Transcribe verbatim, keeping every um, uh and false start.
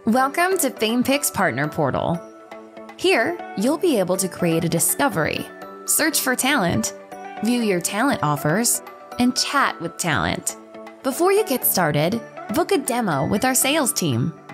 Welcome to FamePick's Partner Portal. Here, you'll be able to create a discovery, search for talent, view your talent offers, and chat with talent. Before you get started, book a demo with our sales team.